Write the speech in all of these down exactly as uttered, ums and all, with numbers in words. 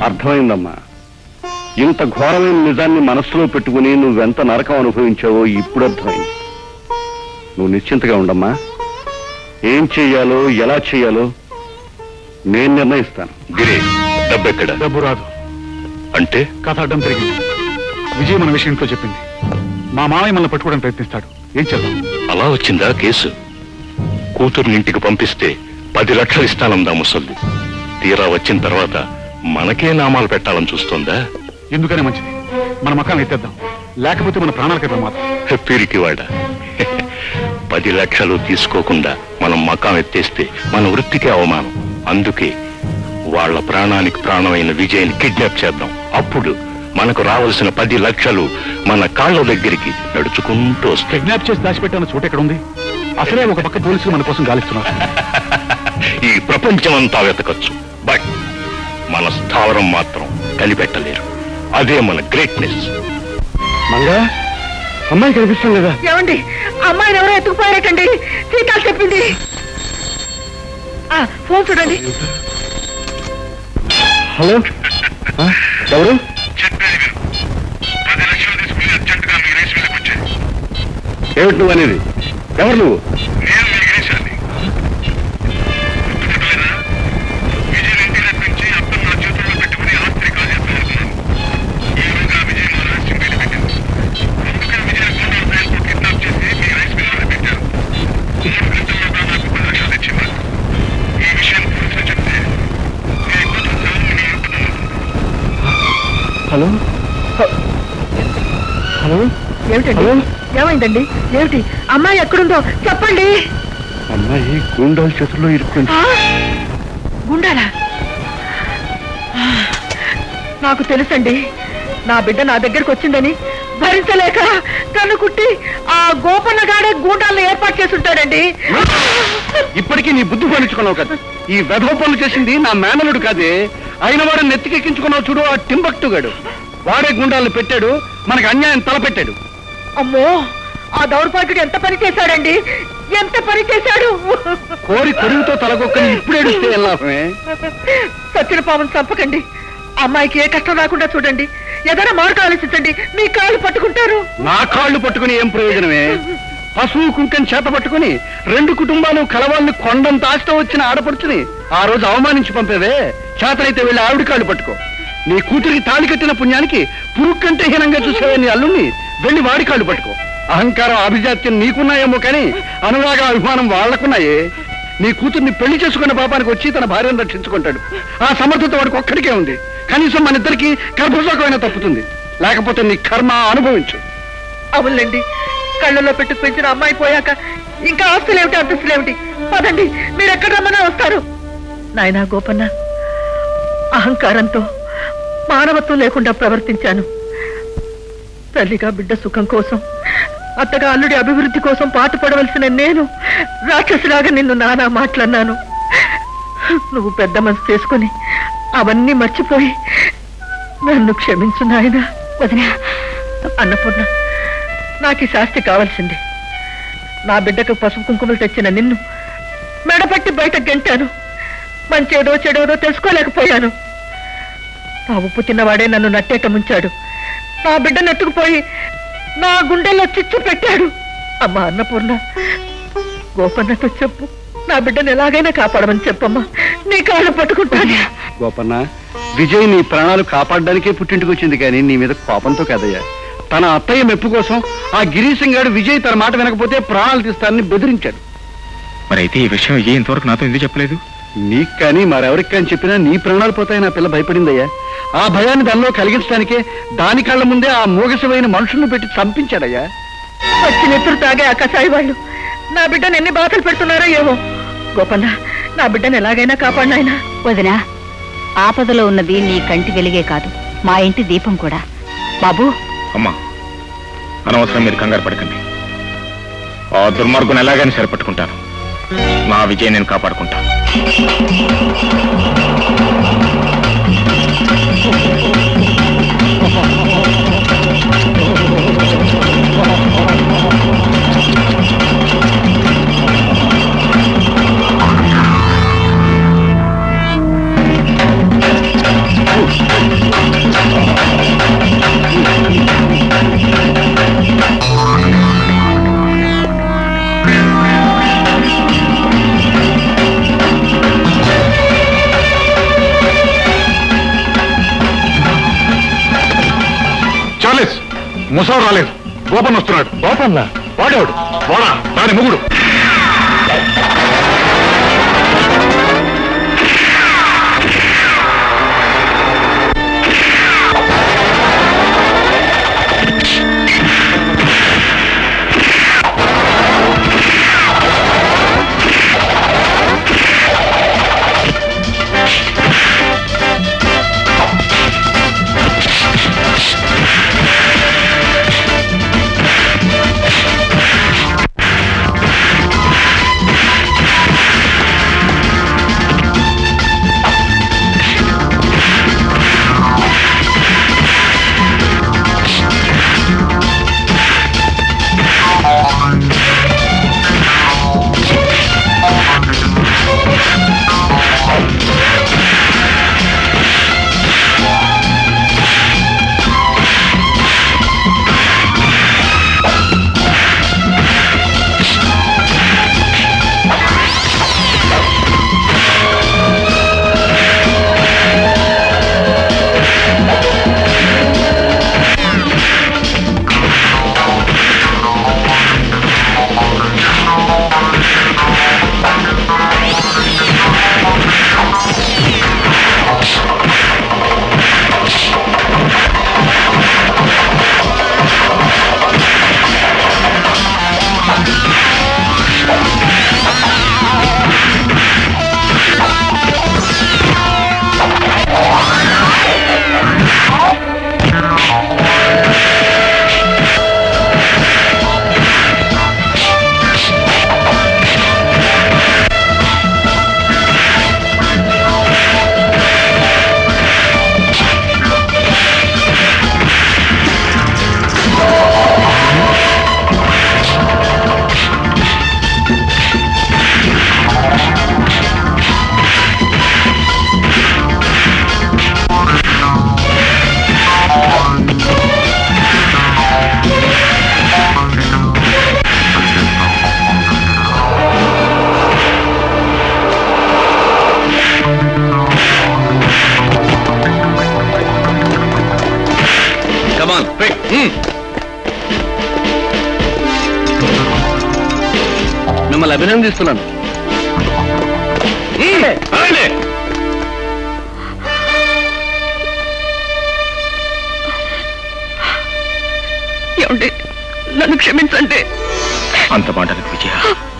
అర్థమైందమ్మా. ఇంత ఘోరమైన నిజాన్ని మనస్సులో పెట్టుకుని నువ్వెంత నరకం అనుభవించావో ఇప్పుడు అర్థమైంది. నువ్వు నిశ్చింతగా ఉండమ్మా. ఏం చెయ్యాలో ఎలా చెయ్యాలో నేను నిర్ణయిస్తాను. గిరి, డబ్బు ఎక్కడ? డబ్బు రాదు అంటే కథ అడ్డం తిరిగింది. విజయ్ మన విషయంతో చెప్పింది. మా మామయ్య మనల్ని పట్టుకోవడానికి ప్రయత్నిస్తాడు. ఏం చేద్దాం? అలా వచ్చిందా కేసు? కూతుర్ని ఇంటికి పంపిస్తే పది లక్షలు ఇస్తానందా ముసల్ది. తీరా వచ్చిన తర్వాత మనకే నామాలు పెట్టాలని చూస్తుందా? ఎందుకనే మంచిది, మన మకాం ఎత్తేద్దాం. లేకపోతే మన ప్రాణాలకే ప్రమాదం. పిరికి వాడ, పది లక్షలు తీసుకోకుండా మనం మకాం ఎత్తేస్తే మన వృత్తికే అవమానం. అందుకే వాళ్ళ ప్రాణానికి ప్రాణమైన విజయ్ని కిడ్నాప్ చేద్దాం. అప్పుడు మనకు రావాల్సిన పది లక్షలు మన కాళ్ళ దగ్గరికి నడుచుకుంటూ వస్తాయి. కిడ్నాప్ చేసి దాచిపెట్టాన చోట ఎక్కడ ఉంది? అసలే ఒక పక్క పోలీసులు మన కోసం గాలిస్తున్నారు. ఈ ప్రపంచం అంతా వెతకచ్చు, బట్ మన స్థావరం మాత్రం కనిపెట్టలేరు. అదే మన గ్రేట్నెస్. మంగా, అమ్మాయి కనిపిస్తుంది కదా? ఏమండి, అమ్మాయిని ఎవరో ఎత్తుకుపోయారటండి. సీతాలు చెప్పింది. ఫోన్ చూడండి. హలో, ఎవరు? ఏమిటి నువ్వు అనేది? ఎవరు నువ్వు? హలో హలో, ఏమిటండి? ఏమైందండి? ఏమిటి? అమ్మాయి ఎక్కడుందో చెప్పండి. అమ్మాయి గుండాల చేతుల్లో ఇరుక్కుంది. గుండాలా? నాకు తెలుసండి. నా బిడ్డ నా దగ్గరకు వచ్చిందని భరించలేక కనుకుట్టి ఆ గోపన్నగాడే గూండాలను ఏర్పాటు చేసుంటాడండి. ఇప్పటికీ నీ బుద్ధి పోనించుకున్నావు కదా. ఈ వెధవ పనులు చేసింది నా మేనలుడు కాదే. అయిన వాడు నెత్తికెక్కించుకున్నావు చూడు, ఆ టింబక్టుగాడు. వాడే గుండాలను పెట్టాడు, మనకు అన్యాయం తలపెట్టాడు. అమ్మో, ఆ దౌర్భాగ్యుడు ఎంత పని చేశాడండి, ఎంత పని చేశాడు. కోరి కొడుకుతో తలకొక్కని ఇప్పుడు ఏడుస్తే లాభమే. సచ్చిన పాపం చంపకండి. అమ్మాయికి ఏ కష్టం రాకుండా చూడండి. ఏదైనా మార్గం ఆలోచించండి. మీ కాళ్ళు పట్టుకుంటారు. నా కాళ్ళు పట్టుకుని ఏం ప్రయోజనమే? పశువు కుంకని చేత పట్టుకుని రెండు కుటుంబాలు కలవాళ్ళని కొండంత ఆస్తం వచ్చిన ఆడపడుచుని ఆ రోజు అవమానించి పంపేవే. చేతనైతే వెళ్ళి ఆవిడ కాళ్ళు పట్టుకో. నీ కూతురికి తాళి కట్టిన పుణ్యానికి పురుగు కంటే హీనంగా చూసేవే నీ అల్లుణ్ణి వెళ్ళి వాడి కాళ్ళు పట్టుకో. అహంకారం అభిజాత్యం నీకున్నాయేమో కానీ అనురాగ అభిమానం వాళ్లకున్నాయే. నీ కూతుర్ని పెళ్లి చేసుకున్న పాపానికి వచ్చి తన భార్యను రక్షించుకుంటాడు. ఆ సమర్థత వాడికి ఒక్కడికే ఉంది. కనీసం మన ఇద్దరికి గర్భశోకమైనా తప్పుతుంది. లేకపోతే నీ కర్మ అనుభవించు. అవునండి, కళ్ళలో పెట్టుకు పెంచిన అమ్మాయి పోయాక ఇంకా ఆస్తులేమిటి, అంతస్తులేమిటి? పదండి, మీరు ఎక్కడ రమ్మన్నా వస్తారు. నాయనా గోపన్న, అహంకారంతో మానవత్వం లేకుండా ప్రవర్తించాను. తల్లిగా బిడ్డ సుఖం కోసం, అత్తగా అల్లుడి అభివృద్ధి కోసం పాటుపడవలసిన నేను రాక్షసులాగా నిన్ను నానా మాట్లాడినాను. నువ్వు పెద్ద మనసు చేసుకుని అవన్నీ మర్చిపోయి నన్ను క్షమించు నాయన. వదినా, అన్నపూర్ణ, నాకు ఈ శాస్తి కావాల్సింది. నా బిడ్డకు పసుపు కుంకుమలు తెచ్చిన నిన్ను మెడపట్టి బయట గెంటాను. మంచేదో చెడోదో తెలుసుకోలేకపోయాను. నా ఉప్పు తిన్నవాడే నన్ను నట్టేట ముంచాడు. నా బిడ్డ నెట్టుకుపోయి నా గుండెల్లో చిచ్చు పెట్టాడు. అమ్మా అన్నపూర్ణ, గోపన్నతో చెప్పు, నా బిడ్డను ఎలాగైనా కాపాడమని చెప్పమ్మా. నీ కాళ్ళు పట్టుకుంటాను. గోపన్న, విజయ్ నీ ప్రాణాలు కాపాడడానికే పుట్టింటికి వచ్చింది కానీ నీ మీద కోపంతో కాదయ్యా. తన అత్తయ్య మెప్పు కోసం ఆ గిరీశం గారు విజయ్ తన మాట వినకపోతే ప్రాణాలు తీస్తానని బెదిరించాడు. మరైతే ఈ విషయం విజయ్ ఇంతవరకు నాతో ఎందుకు చెప్పలేదు? నీకు కానీ మరెవరికి కానీ చెప్పినా నీ ప్రాణాలు పోతాయని ఆ పిల్ల భయపడిందయ్యా. ఆ భయాన్ని దానిలో కలిగించడానికే దాని కళ్ళ ముందే ఆ మూగసమైన మనుషులను పెట్టి చంపించాడయ్యా. వచ్చి నెత్తురు తాగే ఆ కసాయి వాళ్ళు నా బిడ్డను ఎన్ని బాధలు పెడుతున్నారో ఏమో. గోపన్న, నా బిడ్డను ఎలాగైనా కాపాడినాయనా. వదినా, ఆపదలో ఉన్నది నీ కంటి వెలిగే కాదు, మా ఇంటి దీపం కూడా. బాబు. అమ్మా, అనవసరం మీరు కంగారు పడకండి. ఆ దుర్మార్గుని ఎలాగైనా సరిపట్టుకుంటాను. నా విజయ్ నేను కాపాడుకుంటాను. ముసలు రాలేదు, గోపన్ వస్తున్నాడు. గోపన్న వాడేవాడు? వాడా దాని ముగుడు. మిమ్మల్ని అభినందిస్తున్నాను. ఏమండి, నన్ను క్షమించండి. అంత మాటలకు విజయ,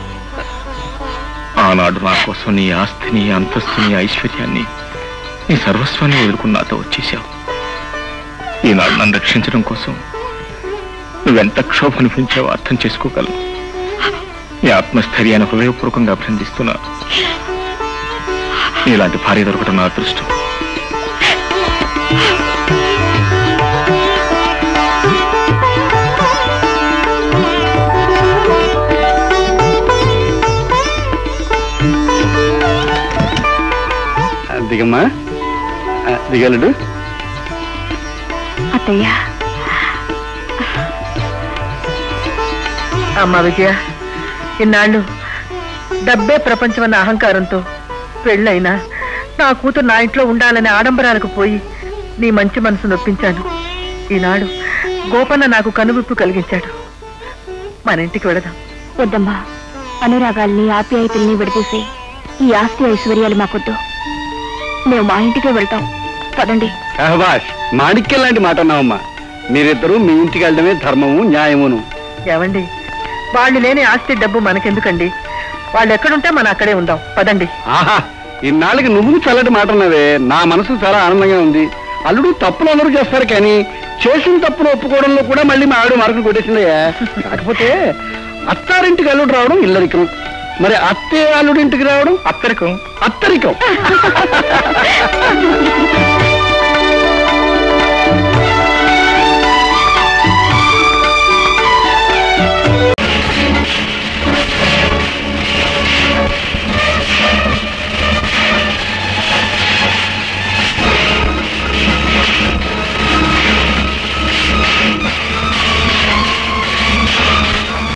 ఆనాడు నా కోసం నీ ఆస్తిని, అంతస్తుని, ఐశ్వర్యాన్ని, నీ సర్వస్వాన్ని వదులుకుని నాతో వచ్చేసావు. ఈనాడు నన్ను రక్షించడం కోసం నువ్వెంత క్షోభ అనిపించావో అర్థం చేసుకోగలను. నీ ఆత్మస్థైర్యాన్ని హృదయపూర్వకంగా అభినందిస్తున్నా. నీలాంటి భార్య దొరకటం నా అదృష్టం. దిగమ్మా, దిగలడు. అత్తయ్య. అమ్మా విజయ, ఇన్నాళ్ళు డబ్బే ప్రపంచమన్న అహంకారంతో పెళ్ళైనా నా కూతురు నా ఇంట్లో ఉండాలనే ఆడంబరాలకు పోయి నీ మంచి మనసు నొప్పించాను. ఈనాడు గోపన్న నాకు కనువిప్పు కలిగించాడు. మన ఇంటికి వెళదాం. వద్దమ్మా, అనురాగాల్ని, ఆప్యాయతల్ని విడదీసి ఈ ఆస్తి ఐశ్వర్యాలు మాకొద్దు. మేము మా ఇంటికే వెళ్తాం. పదండి. సహబాష్, మాణిక్యం లాంటి మాట అన్నావమ్మా. మీరిద్దరూ మీ ఇంటికి వెళ్ళడమే ధర్మము, న్యాయమును. ఏవండి, వాళ్ళు లేని ఆస్తి డబ్బు మనకెందుకండి? వాళ్ళు ఎక్కడుంటే మనం అక్కడే ఉందాం. పదండి. ఆహా, ఇన్నాళ్ళకి నువ్వు చల్లటి మాట అన్నావే, నా మనసు చాలా ఆనందంగా ఉంది. అల్లుడు తప్పులు అందరూ చేస్తారు, కానీ చేసిన తప్పులు ఒప్పుకోవడంలో కూడా మళ్ళీ మా ఆవిడ మార్కులు కొట్టేసిందయ్యా. కాకపోతే అత్తారింటికి అల్లుడు రావడం ఇల్లరికం, మరి అత్తే అల్లుడింటికి రావడం అత్తరికం. అత్తరికం